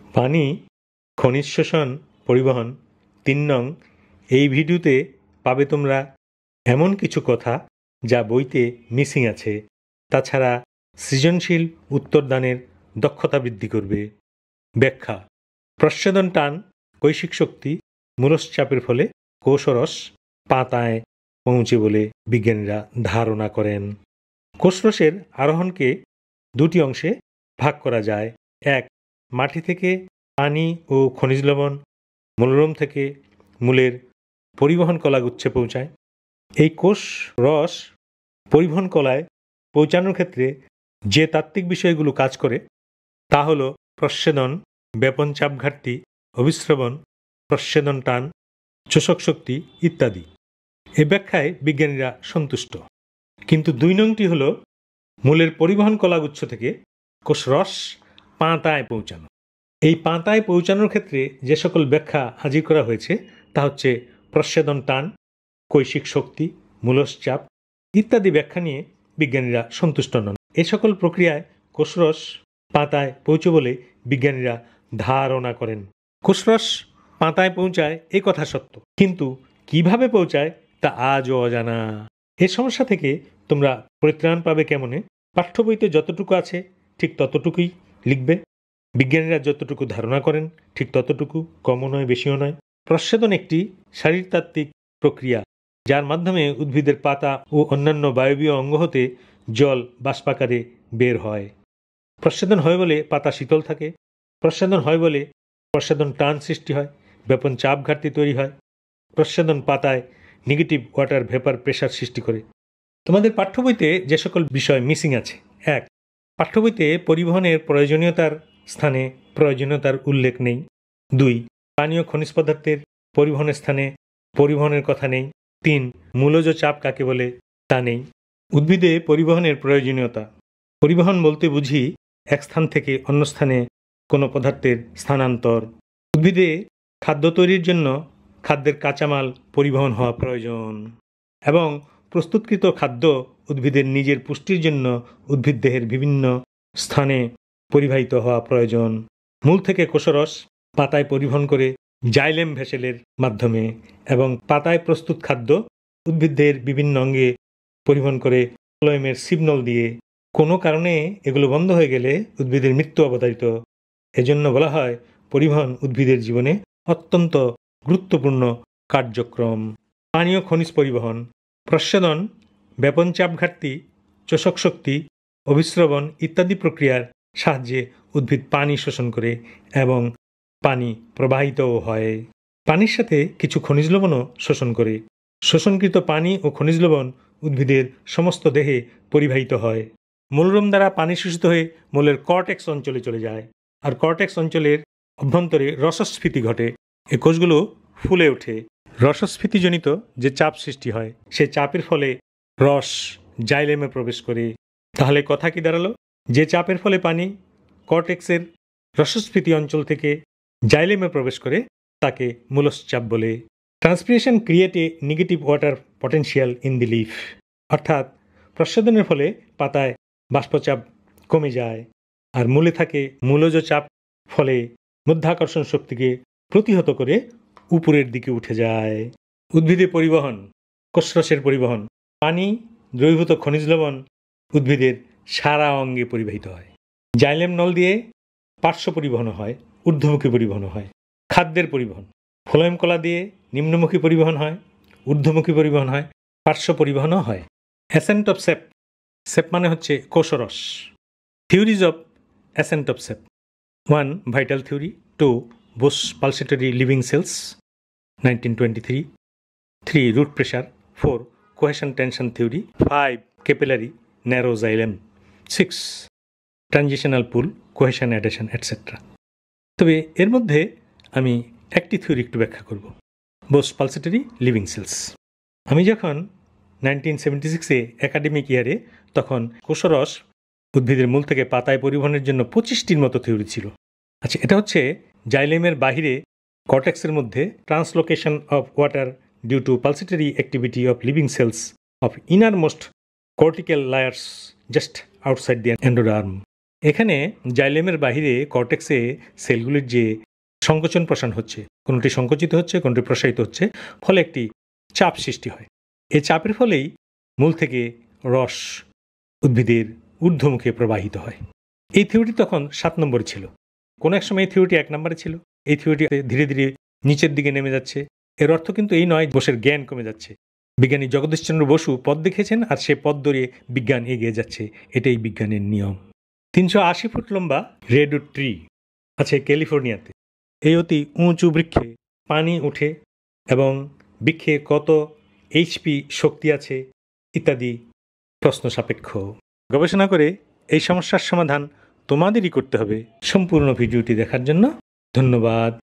পানি, খনিজ শোষণ, পরিবহন ৩ নং। এই ভিডিওতে পাবে তোমরা এমন কিছু কথা যা বইতে মিসিং আছে, তাছাড়া সৃজনশীল উত্তরদানের দক্ষতা বৃদ্ধি করবে। ব্যাখ্যা: প্রচ্ছদন টান, কৈশিক শক্তি, মূলশ্চাপের ফলে কোষরস পাতায় পৌঁছে বলে বিজ্ঞানীরা ধারণা করেন। কোষরসের আরোহণকে দুটি অংশে ভাগ করা যায়। এক, মাটি থেকে পানি ও খনিজ লবণ মূলরোম থেকে মূলের পরিবহন কলাগুচ্ছে পৌঁছায়। এই কোষ রস পরিবহন কলায় পৌঁছানোর ক্ষেত্রে যে তাত্ত্বিক বিষয়গুলো কাজ করে তা হল প্রচ্ছেদন, ব্যাপন চাপ ঘাটতি, অভিস্রবণ, প্রচ্ছেদন টান, চোষক শক্তি ইত্যাদি। এ ব্যাখ্যায় বিজ্ঞানীরা সন্তুষ্ট। কিন্তু ২ নংটি হল মূলের পরিবহন কলাগুচ্ছ থেকে কোষরস পাতায় পৌঁছানো। এই পাতায় পৌঁছানোর ক্ষেত্রে যে সকল ব্যাখ্যা হাজির করা হয়েছে তা হচ্ছে প্রচ্ছেদন টান, কৈশিক শক্তি, মূলশ্চাপ ইত্যাদি ব্যাখ্যা নিয়ে বিজ্ঞানীরা সন্তুষ্ট নন। এ সকল প্রক্রিয়ায় কোষরস পাতায় পৌঁছে বলে বিজ্ঞানীরা ধারণা করেন। কোষরস পাতায় পৌঁছায় এ কথা সত্য, কিন্তু কিভাবে পৌঁছায় তা আজও অজানা। এ সমস্যা থেকে তোমরা পরিত্রাণ পাবে কেমনে? পাঠ্য বইতে যতটুকু আছে ঠিক ততটুকুই লিখবে। বিজ্ঞানীরা যতটুকু ধারণা করেন ঠিক ততটুকু, কমও নয় বেশিও নয়। প্রচ্ছেদন একটি শারীরতাত্ত্বিক প্রক্রিয়া যার মাধ্যমে উদ্ভিদের পাতা ও অন্যান্য বায়বীয় অঙ্গ হতে জল বাষ্পাকারে বের হয়। প্রচ্ছেদন হয় বলে পাতা শীতল থাকে। প্রচ্ছেদন হয় বলে প্রচ্ছেদন টান সৃষ্টি হয়, ব্যাপন চাপ ঘাটতি তৈরি হয়। প্রচ্ছেদন পাতায় নেগেটিভ ওয়াটার ভেপার প্রেশার সৃষ্টি করে। তোমাদের পাঠ্য বইতে যে সকল বিষয় মিসিং আছে: ১, পাঠ্য বইতে পরিবহনের প্রয়োজনীয়তার স্থানে প্রয়োজনীয়তার উল্লেখ নেই। ২, পানীয় খনিজ পদার্থের পরিবহনের স্থানে পরিবহনের কথা নেই। ৩, মূলজ চাপ কাকে বলে তা নেই। উদ্ভিদে পরিবহনের প্রয়োজনীয়তা: পরিবহন বলতে বুঝি এক স্থান থেকে অন্য স্থানে কোনো পদার্থের স্থানান্তর। উদ্ভিদে খাদ্য তৈরির জন্য খাদ্যের কাঁচামাল পরিবহন হওয়া প্রয়োজন, এবং প্রস্তুতকৃত খাদ্য উদ্ভিদের নিজের পুষ্টির জন্য উদ্ভিদ দেহের বিভিন্ন স্থানে পরিবাহিত হওয়া প্রয়োজন। মূল থেকে কোষরস পাতায় পরিবহন করে জাইলেম ভেসেলের মাধ্যমে, এবং পাতায় প্রস্তুত খাদ্য উদ্ভিদের বিভিন্ন অঙ্গে পরিবহন করে ফ্লোয়েমের সিগন্যাল দিয়ে। কোনো কারণে এগুলো বন্ধ হয়ে গেলে উদ্ভিদের মৃত্যু অবধারিত। এজন্য বলা হয় পরিবহন উদ্ভিদের জীবনে অত্যন্ত গুরুত্বপূর্ণ কার্যক্রম। পানীয় খনিজ পরিবহন: প্রচ্ছেদন, ব্যাপন চাপ ঘাটতি, চোষক শক্তি, অভিস্রবণ ইত্যাদি প্রক্রিয়ার সাহায্যে উদ্ভিদ পানি শোষণ করে এবং পানি প্রবাহিতও হয়। পানির সাথে কিছু খনিজ লবণও শোষণ করে। শোষণকৃত পানি ও খনিজ লবণ উদ্ভিদের সমস্ত দেহে পরিবাহিত হয়। মূলরোম দ্বারা পানি শোষিত হয়ে মূলের কর্টেক্স অঞ্চলে চলে যায়, আর কর্টেক্স অঞ্চলের অভ্যন্তরে রসস্ফীতি ঘটে। এই কোষগুলো ফুলে ওঠে। রসস্ফীতিজনিত যে চাপ সৃষ্টি হয় সে চাপের ফলে রস জাইলেমে প্রবেশ করে। তাহলে কথা কি দাঁড়ালো? যে চাপের ফলে পানি কর্টেক্সের রসস্ফীতি অঞ্চল থেকে জাইলেমে প্রবেশ করে তাকে মূলশ্চাপ বলে। Transpiration create a negative water potential in the leaf, অর্থাৎ প্রচ্ছেদনের ফলে পাতায় বাষ্পচাপ কমে যায়, আর মূলে থাকে মূলজ চাপ, ফলে মধ্যাকর্ষণ শক্তিকে প্রতিহত করে উপরের দিকে উঠে যায়। উদ্ভিদে পরিবহন: কোষরসের পরিবহন। পানি, দ্রবীভূত খনিজ লবণ উদ্ভিদের সারা অঙ্গে পরিবাহিত হয়। জাইলেম নল দিয়ে পার্শ্ব পরিবহন হয়, ঊর্ধ্বমুখী পরিবহন হয়। খাদ্যের পরিবহন: ফ্লোয়েম কলা দিয়ে নিম্নমুখী পরিবহন হয়, ঊর্ধ্বমুখী পরিবহন হয়, পার্শ্ব পরিবহনও হয়। অ্যাসেন্ট অফ সেপ: সেপ মানে হচ্ছে কোষরস। Theories of ascent of sap: 1, vital theory. 2, Bose pulsatory living cells 1923। 3, root pressure. 4, cohesion tension theory. 5, capillary narrow xylem. 6, transitional pull, cohesion adhesion etcetera. তবে এর মধ্যে আমি একটি থিওরি একটু ব্যাখ্যা করব, বোস পালসেটরি লিভিং সেলস। আমি যখন 1976-এ একাডেমিক ইয়ারে, তখন কোষরস উদ্ভিদের মূল থেকে পাতায় পরিবহনের জন্য 25টির মতো থিওরি ছিল। আচ্ছা, এটা হচ্ছে জাইলেমের বাহিরে কর্টেক্সের মধ্যে translocation of water due to pulsatory activity of living cells of innermost cortical layers just outside the endoderm. এখানে জাইলেমের বাহিরে কর্টেক্সে সেলগুলির যে সংকোচন প্রসারণ হচ্ছে, কোনটি সংকুচিত হচ্ছে, কোনটি প্রসারিত হচ্ছে, ফলে একটি চাপ সৃষ্টি হয়। এই চাপের ফলেই মূল থেকে রস উদ্ভিদের ঊর্ধ্বমুখে প্রবাহিত হয়। এই থিওরিটি তখন 7 নম্বরে ছিল। কোনো এক সময় এই থিওরিটি 1 নম্বরে ছিল। এই থিওরিটি ধীরে ধীরে নিচের দিকে নেমে যাচ্ছে। এর অর্থ কিন্তু এই নয় বসুর জ্ঞান কমে যাচ্ছে। বিজ্ঞানী জগদীশচন্দ্র বসু পথ দেখিয়েছেন আর সে পথ ধরে বিজ্ঞান এগিয়ে যাচ্ছে। এটাই বিজ্ঞানের নিয়ম। 380 ফুট লম্বা রেডউড ট্রি আছে ক্যালিফোর্নিয়াতে। এই অতি উঁচু বৃক্ষে পানি ওঠে এবং বৃক্ষে কত এইচপি শক্তি আছে ইত্যাদি প্রশ্ন সাপেক্ষ। গবেষণা করে এই সমস্যার সমাধান তোমাদেরই করতে হবে। সম্পূর্ণ ভিডিওটি দেখার জন্য ধন্যবাদ।